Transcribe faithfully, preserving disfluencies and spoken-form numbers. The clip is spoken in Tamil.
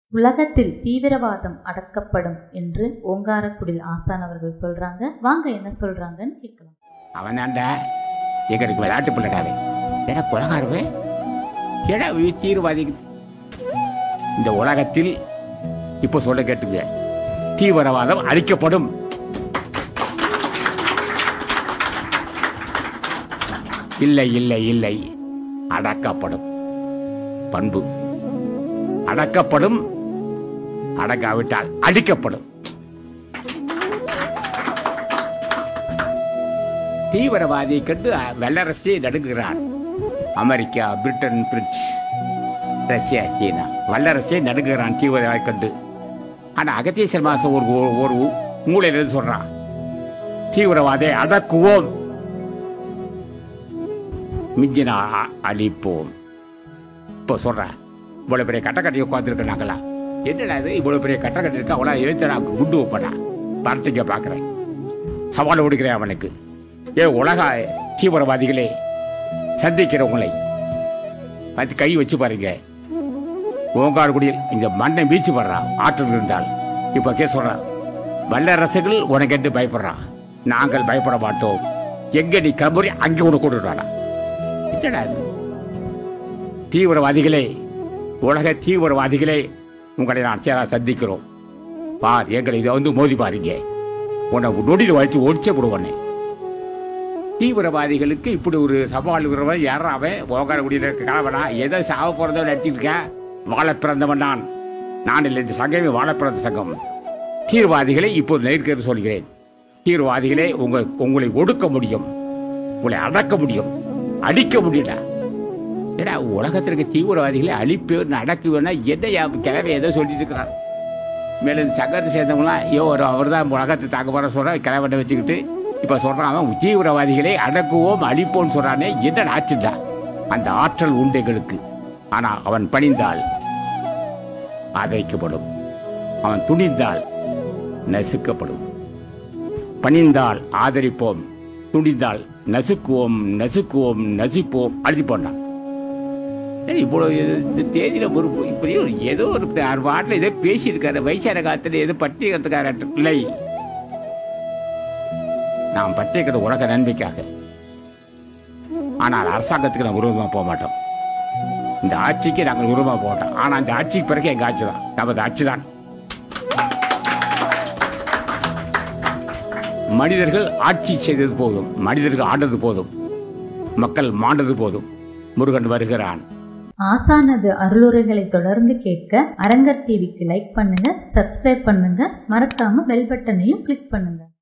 உலகத்தில் தீவிரவாதம் அடக்கப்படும் என்று ஓங்காரக்குடில் ஆசான் அவர்கள் சொல்றாங்க. வாங்க என்ன சொல்றாங்கன்னு கேட்கலாம். அவனாண்டா எங்களுக்கு விளையாட்டு பிள்ளைடாவே ஏன்னா கொலகாரவே ஏடா தீவிரவாதி. இந்த உலகத்தில் இப்போ சொல்ல கேட்டுங்க, தீவிரவாதம் அழிக்கப்படும். இல்லை இல்லை இல்லை அடக்கப்படும். பண்பு அடக்கப்படும், அடக்காவிட்டால் அடிக்கப்படும். தீவிரவாதியை கண்டு வல்லரசே நடுங்குகிறார். அமெரிக்கா, பிரிட்டன், பிரிட்ச், ரஷ்யா, சீனா வல்லரசே நடுங்குகிறான் தீவிரவாதி கண்டு. ஆனா அகத்தியர் மாசம் ஒரு ஒரு மூலையிலிருந்து சொல்றான், தீவிரவாதை அடக்குவோம், மிஞ்சினா அழிப்போம். இப்போ சொல்றேன், இவ்வளவு பெரிய கட்ட கட்டி உட்காந்துருக்க நாங்களா, என்னடா இது இவ்வளவு பெரிய கட்ட கட்டி இருக்கா, அவ்வளோ எழுத்து நான் குண்டு வைப்பேன். பார்த்திக்க பார்க்குறேன், சவால் விடுக்கிறேன் அவனுக்கு. ஏ உலக தீவிரவாதிகளே, சந்திக்கிறவங்களை பார்த்து கை வச்சு பாருங்க. ஓங்காரக்குடியில் இந்த மண்ணை வீச்சு படுறான் ஆற்றல் இருந்தால். இப்போ கே சொல்றான், வல்லரசுகள் உனக்கு என்று பயப்படுறான், நாங்கள் பயப்பட மாட்டோம். எங்க நீ கபரி அங்கே உனக்கு கொடுறானா. என்னடா தீவிரவாதிகளே, உலக தீவிரவாதிகளே, உங்களை நான் சேரா சந்திக்கிறோம். பார், எங்களை இதை வந்து மோதி பாருங்க, உன்னை நொடியில் வச்சு ஒடிச்சே போடுவானே. தீவிரவாதிகளுக்கு இப்படி ஒரு சவால் விடுறவன் யாராவே ஓங்காரக்குடியில் இருக்க கணவனா, ஏதோ சாவ போறதோ நடிச்சுட்டு இருக்கேன். வாழ பிறந்தவன் நான், நான் இல்லை இந்த சங்கமே வாழ பிறந்த சங்கம். தீவிரவாதிகளை இப்போது நேர்க்கிறது சொல்கிறேன். தீவிரவாதிகளே, உங்க உங்களை ஒடுக்க முடியும், உங்களை அடக்க முடியும், அடிக்க முடியல. ஏடா உலகத்திற்கு தீவிரவாதிகளை அழிப்பேன்னு அடக்குவேன்னா என்ன கிளவை ஏதோ சொல்லிட்டு இருக்கிறான். மேலும் இந்த சங்கத்தை சேர்ந்தவங்களாம் ஐயோ ஒரு அவர் தான் உலகத்தை தாக்க போற சொல்ற கிளவட்டை வச்சுக்கிட்டு இப்போ சொல்றான், அவன் தீவிரவாதிகளை அடக்குவோம் அழிப்போம்னு சொல்றானே. என்ன ஆச்சுடா, அந்த ஆற்றல் உண்டு எங்களுக்கு. ஆனா அவன் பணிந்தால் ஆதரிக்கப்படும், அவன் துணிந்தால் நசுக்கப்படும். பணிந்தால் ஆதரிப்போம், துணிந்தால் நசுக்குவோம், நசுக்குவோம், நசிப்போம், அழிப்போம்டா. இவ்வளவு இந்த தேதியில ஒரு இப்படி ஒரு ஏதோ ஒரு பாட்டில் ஏதோ பேசியிருக்காரு. வயசான காலத்தில் ஏதோ பட்டியக்கிறதுக்கார இல்லை, நாம் பட்டியக்கிறது உலக நன்மைக்காக. ஆனால் அரசாங்கத்துக்கு நாங்கள் உருவமா போக மாட்டோம், இந்த ஆட்சிக்கு நாங்கள் உருவமா போக மாட்டோம். ஆனால் இந்த ஆட்சிக்கு பிறகு எங்க ஆட்சி தான், நமது ஆட்சி தான். மனிதர்கள் ஆட்சி செய்தது போதும், மனிதர்கள் ஆண்டது போதும், மக்கள் மாண்டது போதும். முருகன் வருகிறான். ஆசானது அருளுரைகளை தொடர்ந்து கேட்க அரங்கர் டிவிக்கு லைக் பண்ணுங்க, சப்ஸ்கிரைப் பண்ணுங்க, மறக்காம பெல் பட்டனையும் கிளிக் பண்ணுங்க.